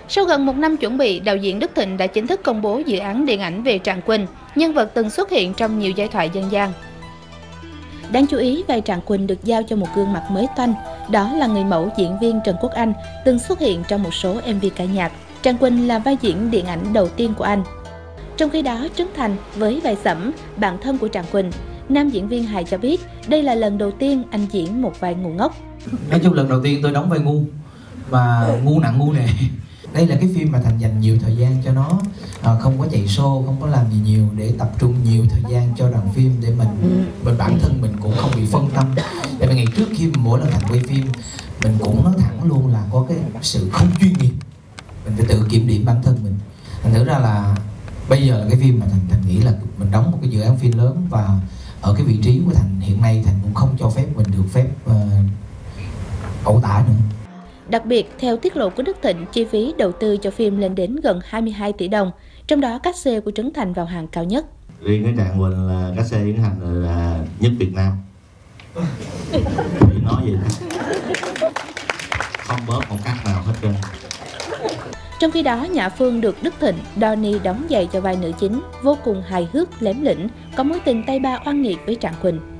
Sau gần 1 năm chuẩn bị, đạo diễn Đức Thịnh đã chính thức công bố dự án điện ảnh về Trạng Quỳnh, nhân vật từng xuất hiện trong nhiều giai thoại dân gian. Đáng chú ý, vai Trạng Quỳnh được giao cho một gương mặt mới toanh, đó là người mẫu diễn viên Trần Quốc Anh, từng xuất hiện trong một số MV ca nhạc. Trạng Quỳnh là vai diễn điện ảnh đầu tiên của anh. Trong khi đó, Trấn Thành với vai Sẩm, bạn thân của Trạng Quỳnh, nam diễn viên hài cho biết đây là lần đầu tiên anh diễn một vai ngu ngốc. Nói chung lần đầu tiên tôi đóng vai ngu, mà ngu nặng ngu nề. Đây là cái phim mà Thành dành nhiều thời gian cho nó, không có chạy show, không có làm gì nhiều, để tập trung nhiều thời gian cho đoàn phim, để mình bản thân mình cũng không bị phân tâm. Tại vì ngày trước khi mỗi lần Thành quay phim, mình cũng nói thẳng luôn là có cái sự không chuyên nghiệp, mình phải tự kiểm điểm bản thân mình. Thành thử ra là bây giờ là cái phim mà Thành nghĩ là mình đóng một cái dự án phim lớn, và ở cái vị trí của Thành hiện nay, Thành cũng không cho phép mình được phép ẩu tả nữa. Đặc biệt, theo tiết lộ của Đức Thịnh, chi phí đầu tư cho phim lên đến gần 22 tỷ đồng, trong đó cát xê của Trấn Thành vào hàng cao nhất. Riêng cái Trạng Quỳnh là cát xê Trấn Thành là nhất Việt Nam. Chỉ nói gì đó. Không bớt một cắt nào hết trơn. Trong khi đó, Nhã Phương được Đức Thịnh, Donnie đóng giày cho vai nữ chính, vô cùng hài hước, lém lĩnh, có mối tình tay ba oan nghiệt với Trạng Quỳnh.